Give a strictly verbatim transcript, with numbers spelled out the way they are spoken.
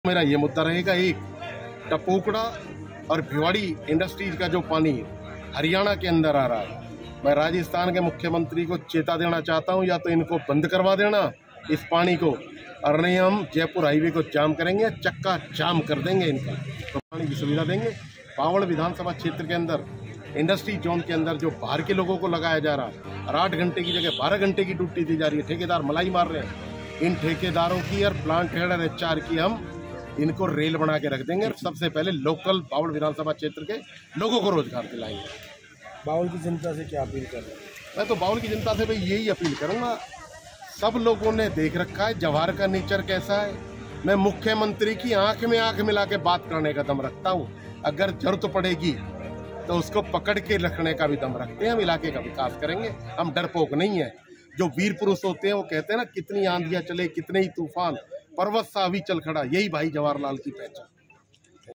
मेरा ये मुद्दा रहेगा, एक टपोकड़ा और भिवाड़ी इंडस्ट्रीज का जो पानी हरियाणा के अंदर आ रहा है, मैं राजस्थान के मुख्यमंत्री को चेता देना चाहता हूं, या तो इनको बंद करवा देना इस पानी को, और नहीं हम जयपुर हाईवे को जाम करेंगे, चक्का जाम कर देंगे इनका, तो पानी की सुविधा देंगे। पावड़ विधानसभा क्षेत्र के अंदर इंडस्ट्री जोन के अंदर जो बाहर के लोगों को लगाया जा रहा है, और आठ घंटे की जगह बारह घंटे की ड्यूटी दी जा रही है, ठेकेदार मलाई मार रहे हैं। इन ठेकेदारों की और प्लांट हेड और एच आर की हम इनको रेल बना के रख देंगे, और सबसे पहले लोकल बावड़ विधानसभा क्षेत्र के लोगों को रोजगार दिलाएंगे। बावड़ की जनता से क्या अपील कर रहे हैं? मैं तो बावड़ की जनता से भाई यही अपील करूंगा, सब लोगों ने देख रखा है जवाहर का नेचर कैसा है। मैं मुख्यमंत्री की आंख में आंख मिला के बात करने का दम रखता हूं, अगर जरूरत पड़ेगी तो उसको पकड़ के रखने का भी दम रखते हैं। हम इलाके का विकास करेंगे, हम डरपोक नहीं है। जो वीर पुरुष होते हैं वो कहते हैं ना, कितनी आंधियां चले कितने ही तूफान, पर्वत सा अभी चल खड़ा, यही भाई जवाहरलाल की पहचान।